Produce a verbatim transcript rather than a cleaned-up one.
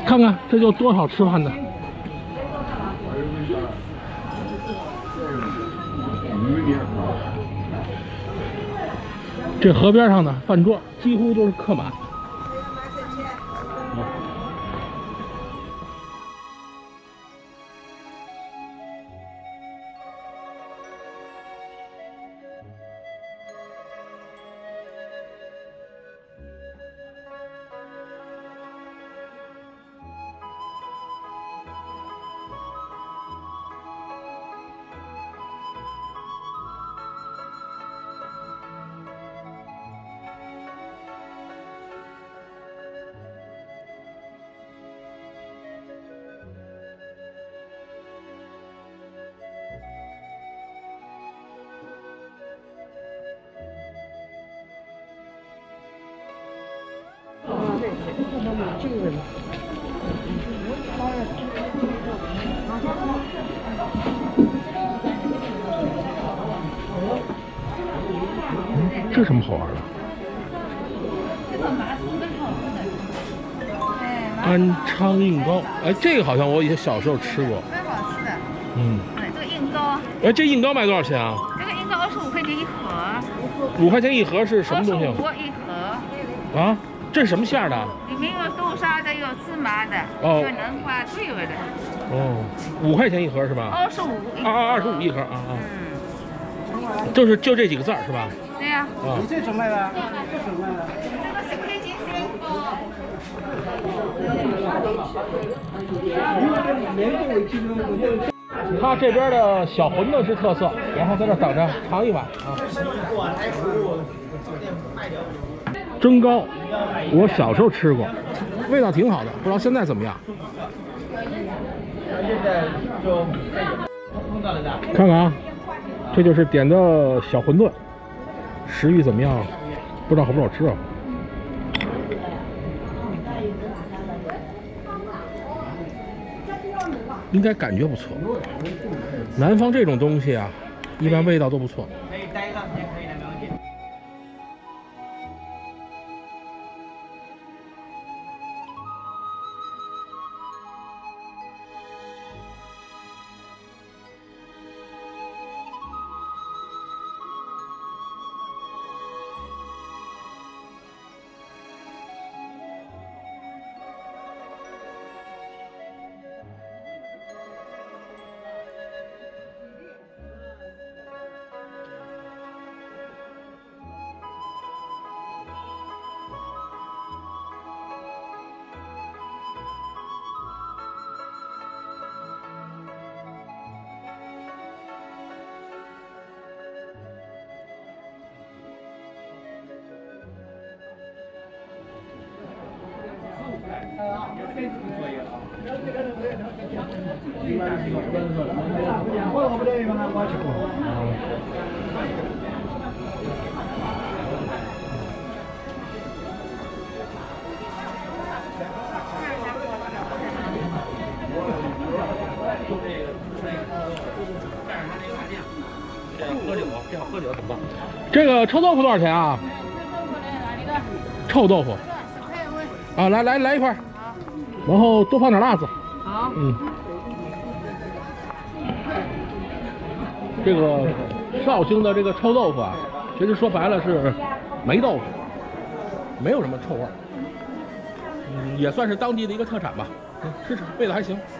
看看这就多少吃饭的。这河边上的饭桌几乎都是客满。 这什么好玩的？安昌硬糕，哎，这个好像我以前小时候吃过， 蛮好吃的。 嗯， 哎，这个硬糕， 哎，这硬糕卖多少钱啊？ 这个硬糕二十五块钱一盒。 五块钱一盒是什么东西？ 二十五一盒。 啊，这是什么馅的？ 里面有豆沙的，有芝麻的， 哦有南瓜都有的。 哦，五块钱一盒是吧？ 二十五。 啊啊，二十五一盒啊啊。 嗯。 就是就这几个字儿是吧？ 对呀、 啊， 你这怎么卖的？这怎么卖的？ 这个十块钱三个。 他这边的小馄饨是特色，然后在这等着尝一碗啊。蒸糕，我小时候吃过，味道挺好的，不知道现在怎么样。看看啊。 这就是点的小馄饨，食欲怎么样？不知道好不好吃啊？应该感觉不错。南方这种东西啊，一般味道都不错。 可以待一段时间，可以的，没问题。 喝酒，这好喝酒怎么办？这个臭豆腐多少钱啊？臭豆腐。啊，来来来一块，然后多放点辣子。 好。 嗯。这个绍兴的这个臭豆腐啊，其实说白了是霉豆腐，没有什么臭味儿。嗯，也算是当地的一个特产吧。嗯，吃吃，味道还行。